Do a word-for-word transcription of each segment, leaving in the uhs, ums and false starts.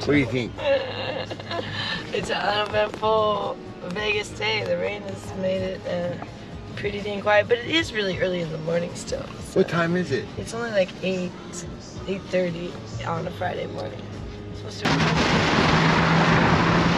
What do you think? It's an uneventful Vegas day. The rain has made it uh, pretty dang quiet, but it is really early in the morning still. So What time is it? it's only like eight, eight thirty on a Friday morning. It's supposed to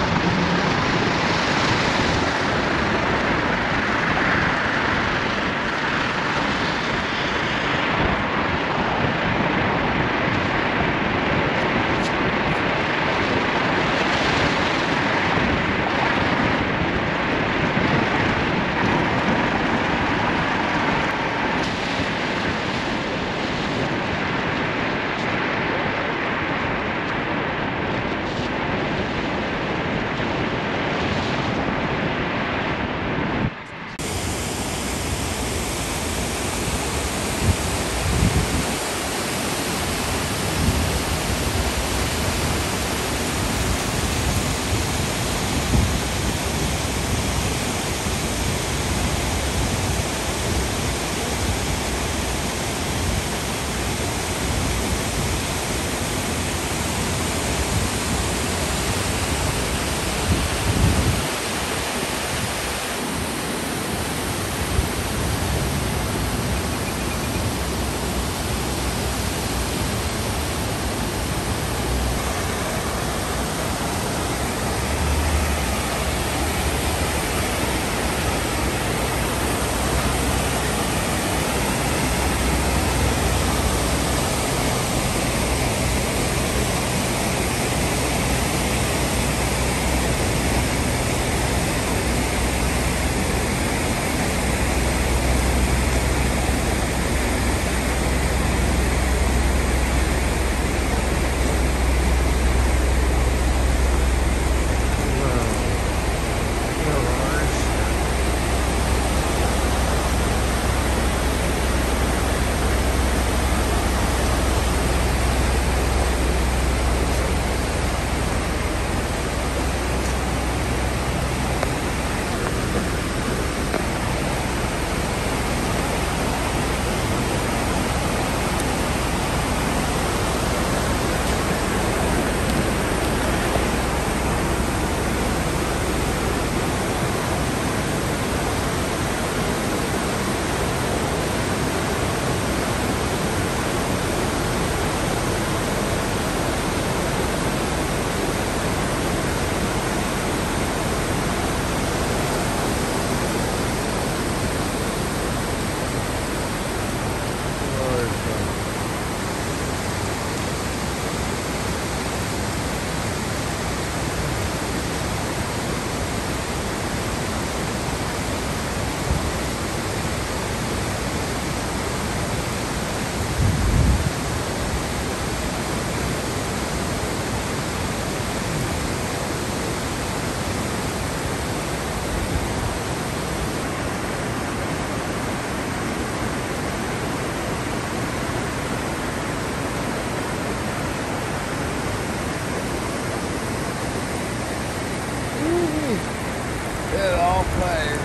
It all plays.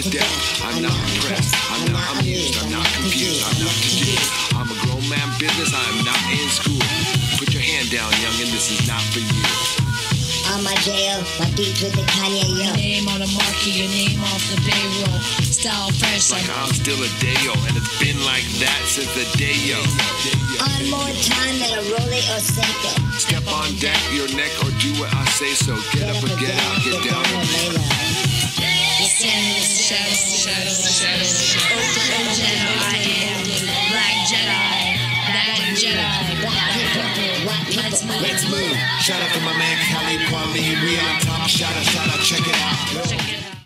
to death. I'm not impressed, I'm not amused, I'm not confused, I'm not confused. I'm a grown man business, I am not in school. Put your hand down, youngin', this is not for you. On my jail, my beat with the Kanye, yo. Your name on the marquee, your name off the payroll. Style fresh Like I'm still a Dayo, and it's been like that since the Dayo. On more time than a Rolly or Seiko. Step on deck, your neck, or do what I say so. Get up or get out, get down and lay low. Shadows, shadows, shadows, shadows. Open Jedi, I am Black Jedi, that Jedi. Let's move. Let's move. Shout out to my man Khalid Kwame. We on top. Shout out, shout out. Check it out. Check it out.